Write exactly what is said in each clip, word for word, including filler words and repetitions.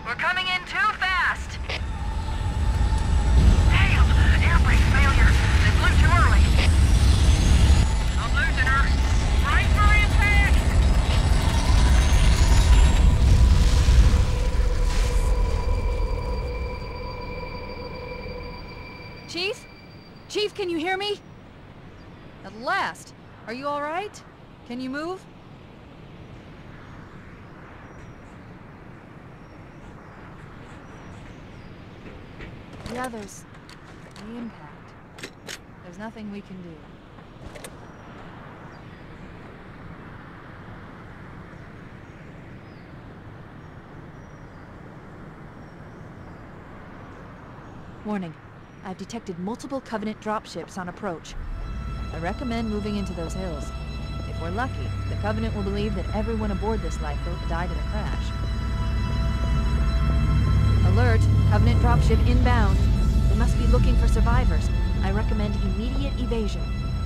We're coming in too fast! Damn! Air brake failure! They blew too early! I'm losing her! Right for impact! Chief? Chief, can you hear me? At last! Are you alright? Can you move? The others, the impact. There's nothing we can do. Warning. I've detected multiple Covenant dropships on approach. I recommend moving into those hills. If we're lucky, the Covenant will believe that everyone aboard this lifeboat died in the crash. Alert! Covenant dropship inbound. They must be looking for survivors. I recommend immediate evasion.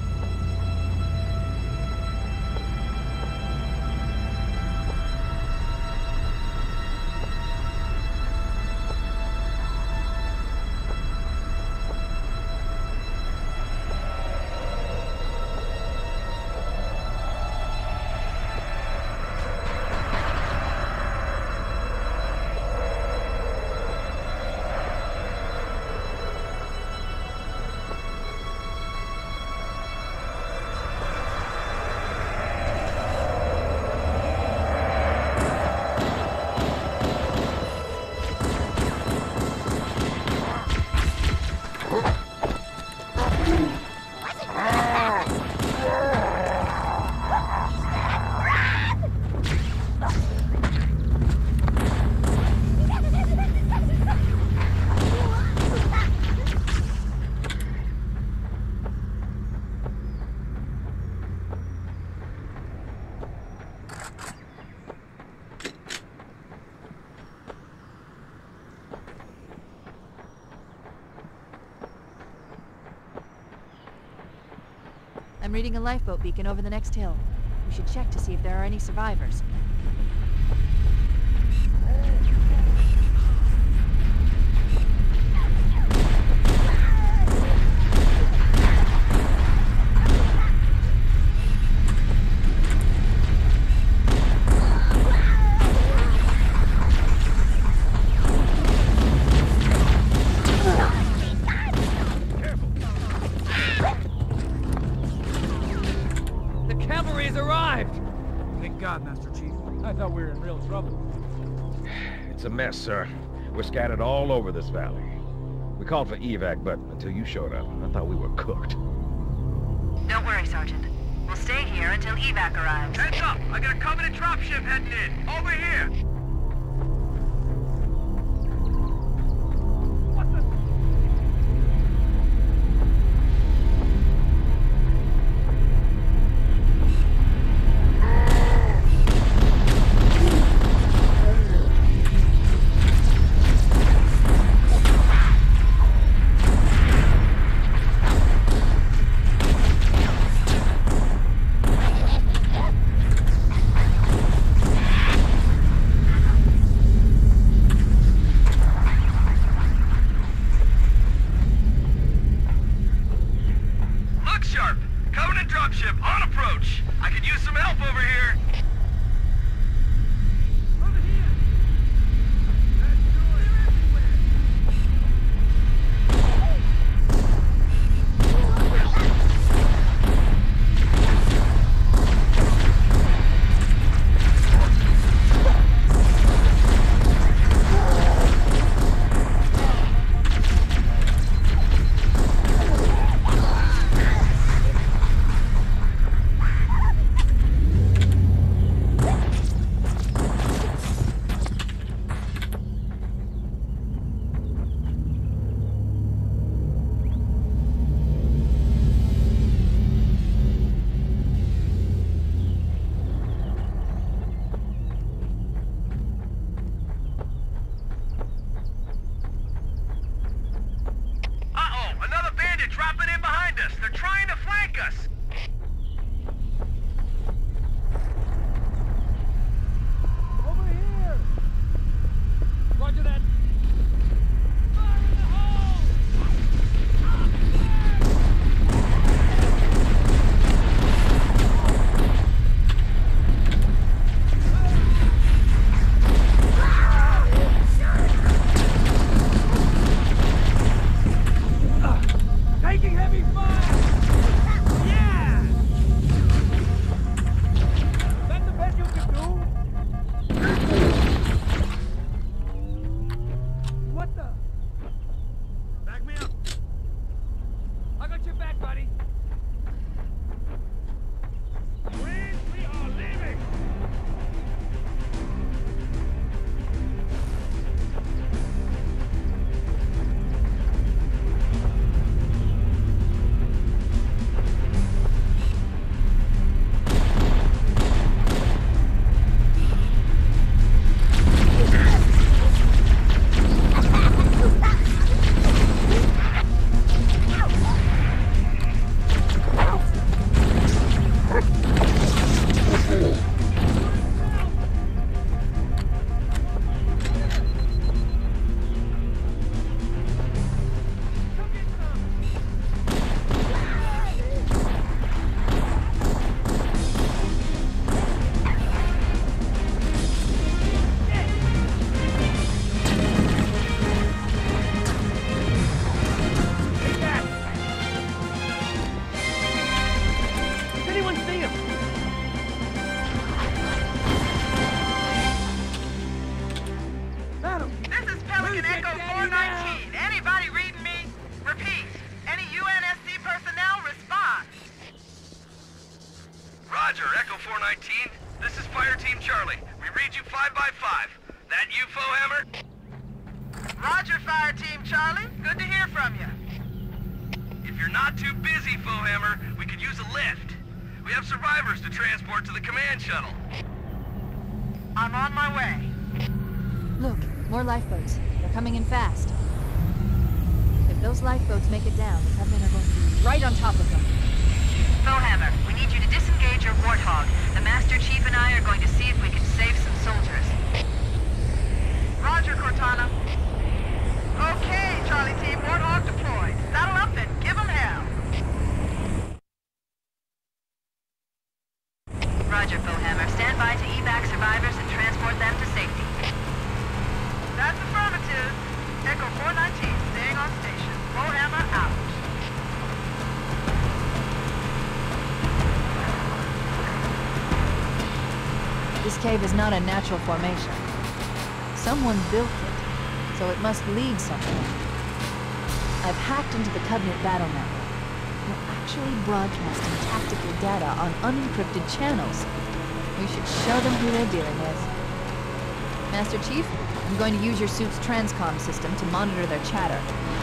I'm reading a lifeboat beacon over the next hill. We should check to see if there are any survivors. It's a mess, sir. We're scattered all over this valley. We called for evac, but until you showed up, I thought we were cooked. Don't worry, Sergeant. We'll stay here until evac arrives. Heads up! I got a Covenant dropship heading in! Over here! What the... Roger, Echo four nineteen. This is Fire Team Charlie. We read you five by five. That you, Fohammer? Roger, Fire Team Charlie. Good to hear from you. If you're not too busy, Fohammer, we could use a lift. We have survivors to transport to the command shuttle. I'm on my way. Look, more lifeboats. They're coming in fast. If those lifeboats make it down, the Covenant are going to be right on top of them. Fohammer, we need you to disengage your Warthog. The Master Chief and I are going to see if we can save some soldiers. Roger, Cortana. Okay, Charlie Team, Warthog deployed. Saddle up and give them hell. Roger, Fohammer. Stand by to evac survivors and transport them to safety. That's affirmative. Echo four nineteen, staying on station. Fohammer out. This cave is not a natural formation. Someone built it, so it must lead somewhere. I've hacked into the Covenant battle network. We're actually broadcasting tactical data on unencrypted channels. We should show them who they're dealing with. Master Chief, I'm going to use your suit's transcom system to monitor their chatter.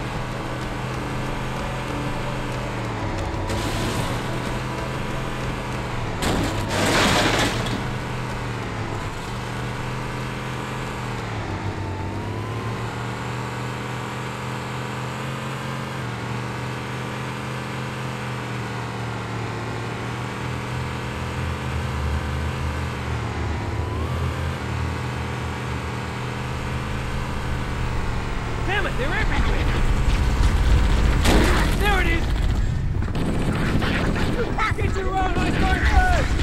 Damn it, they're everywhere! There it is! Get your own, I'm going first!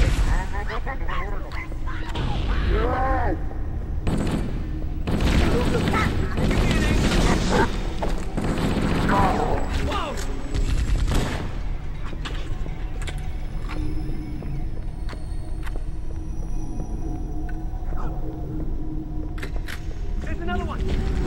Whoa! There's another one!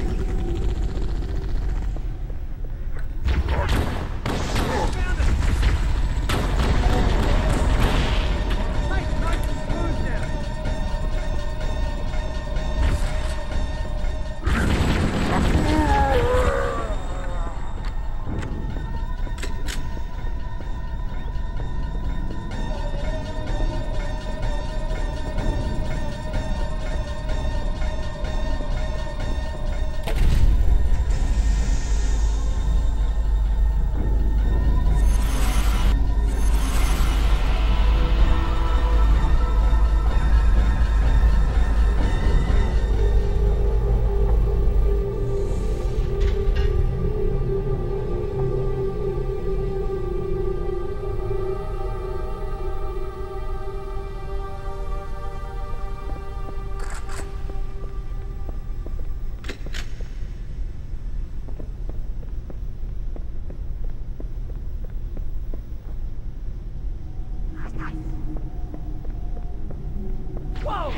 Whoa!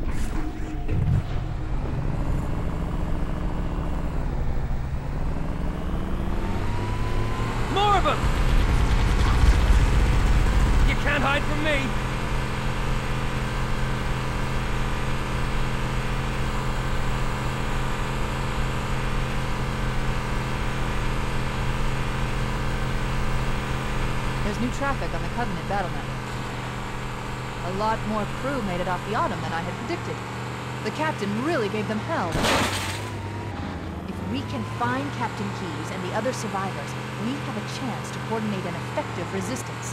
More of them! You can't hide from me! There's new traffic on the Covenant battle network. A lot more crew made it off the Autumn than I had predicted. The captain really gave them hell. If we can find Captain Keyes and the other survivors, we have a chance to coordinate an effective resistance.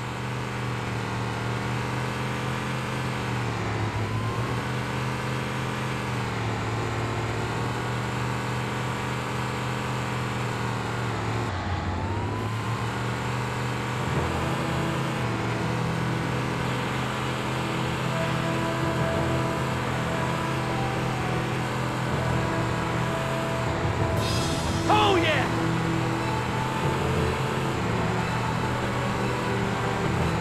Oh yeah!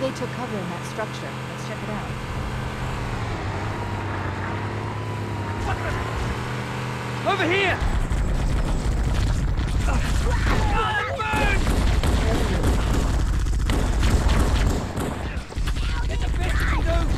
they took cover in that structure. Let's check it out. Over here! Get the best you can do!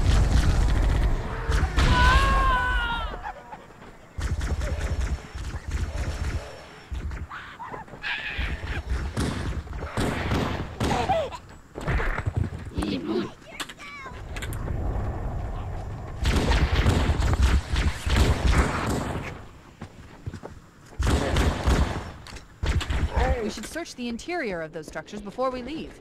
We should search the interior of those structures before we leave.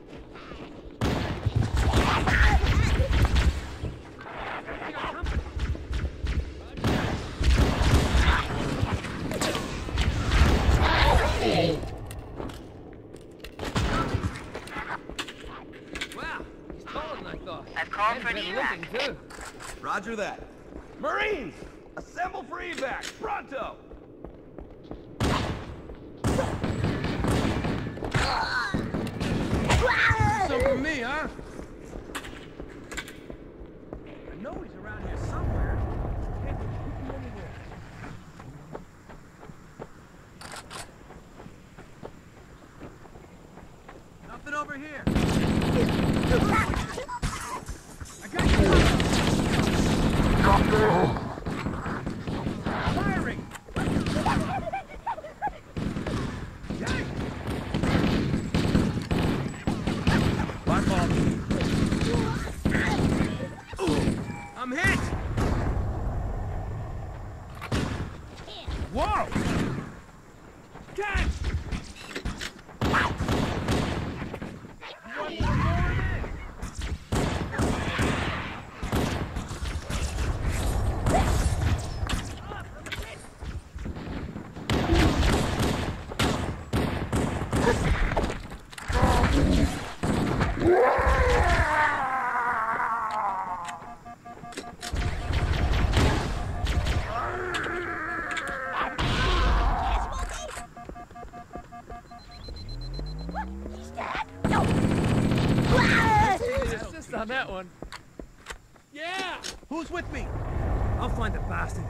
Wow, he's taller than I thought. I've called for an And evac. better looking, too. Roger that. Marines! Assemble for evac! Pronto! So for me, huh? I know he's around here somewhere. Can't keep him anywhere. Nothing over here. I got you. Firing. I'm hit! Whoa! Catch! Assist on that one. Yeah! Who's with me? I'll find the bastard.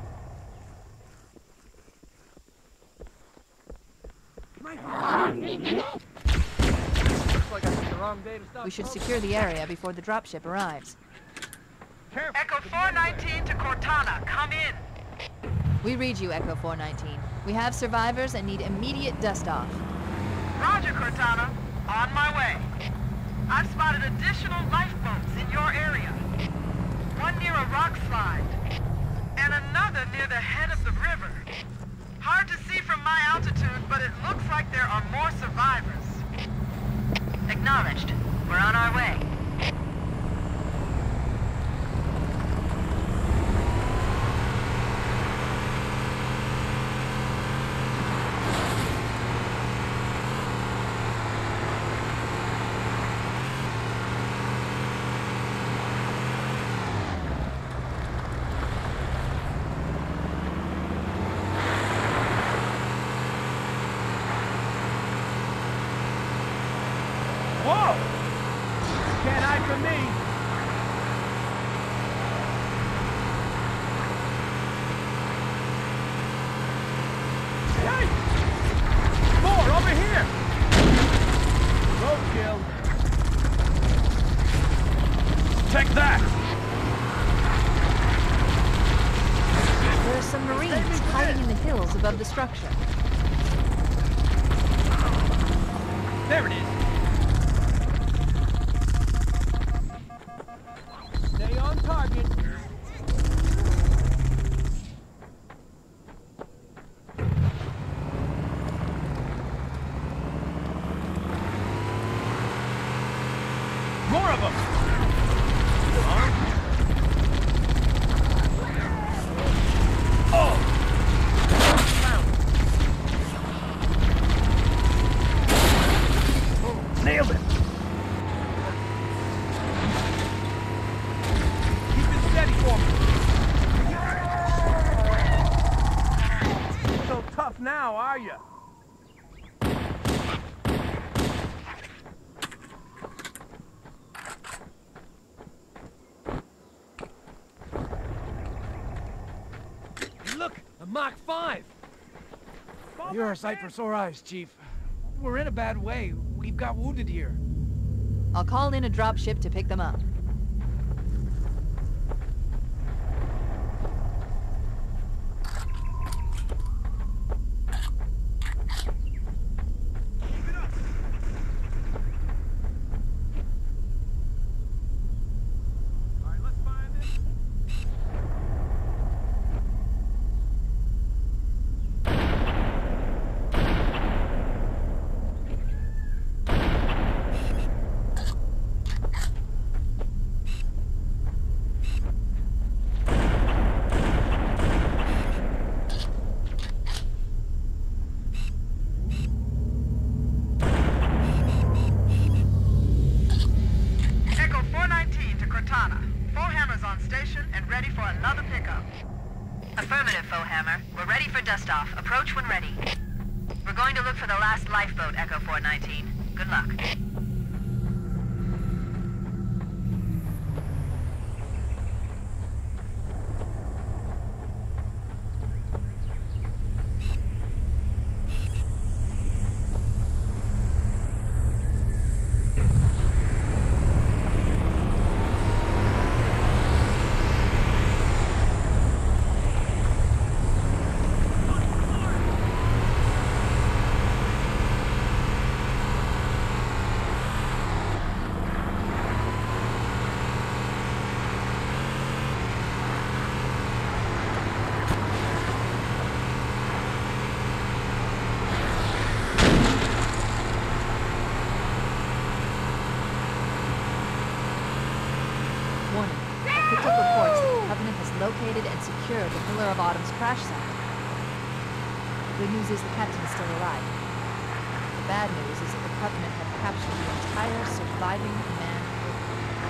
Looks like I picked the wrong day to stop. We should secure the area before the dropship arrives. Echo four nineteen to Cortana, come in. We read you, Echo four nineteen. We have survivors and need immediate dust-off. Roger, Cortana. On my way. I've spotted additional lifeboats in your area. One near a rock slide, and another near the head of the river. Hard to see from my altitude, but it looks like there are more survivors. Acknowledged. We're on our way. Whoa! Can't hide from me. Hey! More over here! Roadkill. Check that! There are some Marines hiding in the hills above the structure. There it is. Stay on target. More of them. Oh! Nailed it. Keep it steady for me. So tough now, are you? Mach five! You're a sight for sore eyes, Chief. We're in a bad way. We've got wounded here. I'll call in a dropship to pick them up. Affirmative, Foehammer. We're ready for dust-off. Approach when ready. We're going to look for the last lifeboat, Echo four nineteen. Good luck. Located and secured the Pillar of Autumn's crash site. The good news is the captain is still alive. The bad news is that the Covenant have captured the entire surviving command crew.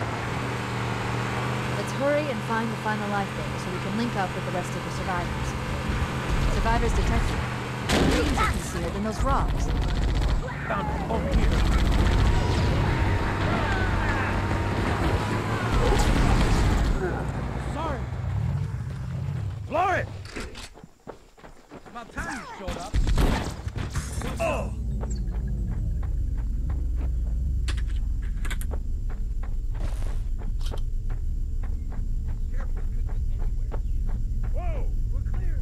Let's hurry and find the final lifeboat so we can link up with the rest of the survivors. Survivors detected. They're easier concealed than those rocks. Found it over here. Sorry. Floor it! About time you showed up. Oh! Careful, could be anywhere. Whoa! We're clear!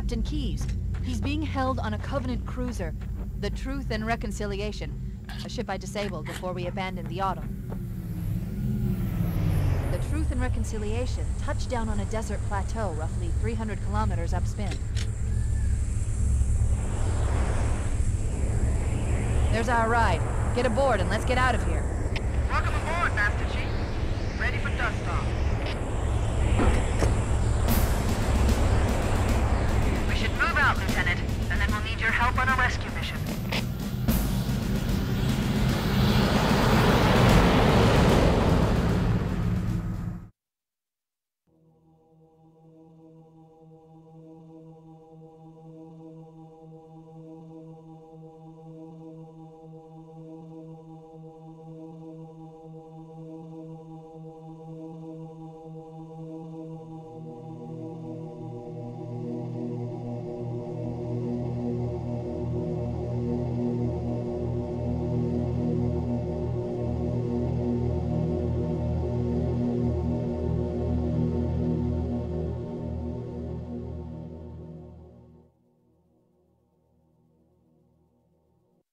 Captain Keyes. He's being held on a Covenant cruiser, the Truth and Reconciliation, a ship I disabled before we abandoned the Autumn. The Truth and Reconciliation touched down on a desert plateau roughly three hundred kilometers upspin. There's our ride. Get aboard and let's get out of here. Welcome aboard, Master Chief. Ready for dust off. We should move out, Lieutenant, and then we'll need your help on a rescue